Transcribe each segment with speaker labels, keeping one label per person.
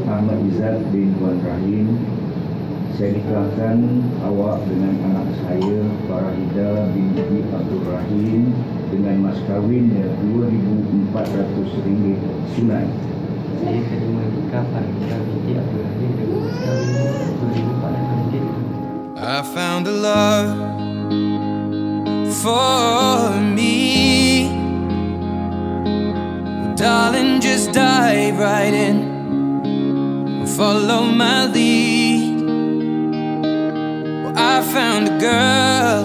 Speaker 1: Ahmad Izzat bin Wan Rahim. Saya nikahkan awak dengan anak saya Farah Heeda binti Abdul Rahim dengan mas kawin RM2,400 sunat.
Speaker 2: Saya terima nikah Farah Heeda binti Abdul Rahim dengan mas kawin RM2,400.
Speaker 3: I found a love for me. Darling, just dive right in, follow my lead. Well, I found a girl,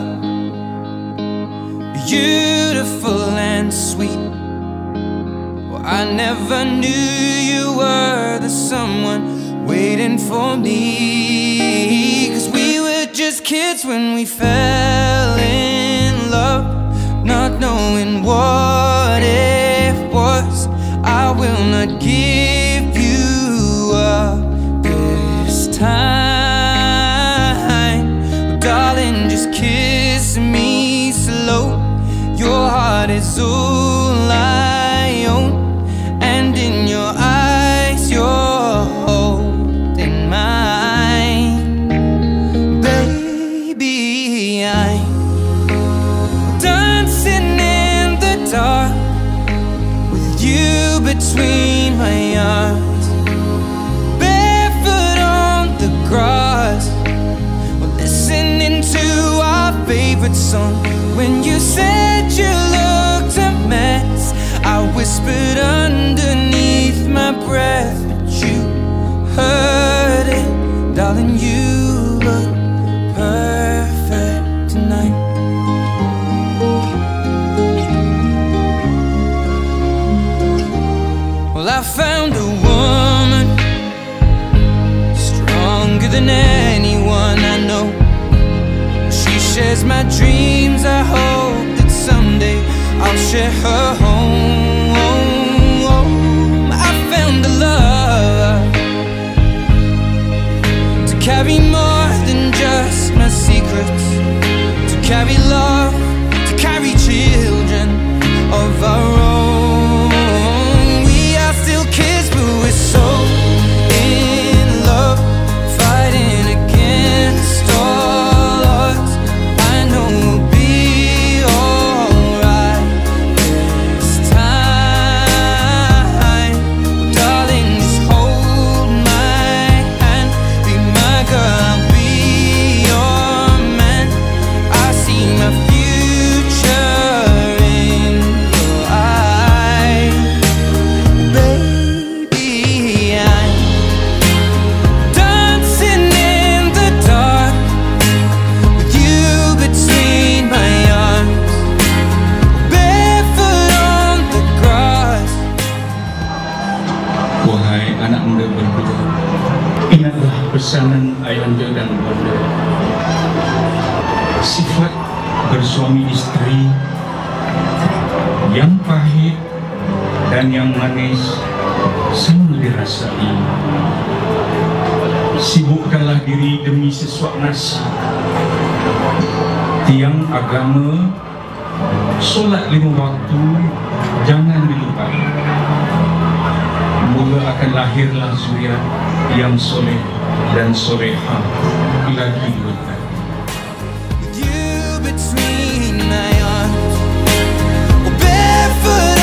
Speaker 3: beautiful and sweet. Well, I never knew you were the someone waiting for me. 'Cause we were just kids when we fell in love, not knowing what it was. I will not give you up this time. But darling, just kiss me slow. Your heart is all I own, and in your eyes you're holding mine. Baby, I'm dancing in the dark with you between my arms, barefoot on the grass. We're listening to our favorite song. When you said you looked a mess, I whispered underneath my breath, but you heard it. Darling, you look perfect tonight. Well, I found a woman stronger than anyone I know. She shares my dreams. I hope that someday I'll share her home. I found a love to carry more than just my secrets, to carry love, to carry children of our own. We are still kids, but we're so in love, fighting against all odds. I know we'll be alright this time. Darling, just hold my hand, be my girl, I'll be your man. I see my future in your eyes. Baby, I'm dancing in the dark with you between my arms, barefoot on the grass.
Speaker 4: Wahai anak muda berkuda, ingatlah pesanan ayahanda dan bunda. Sifat bersuami isteri yang pahit dan yang manis sama dirasai. Sibukkanlah diri demi sesuap nasi. Tiang agama, solat 5 waktu jangan dilupai. Mula akan lahirlah zuriat yang soleh dan solehah lagi berkah.
Speaker 3: With you between my arms, barefoot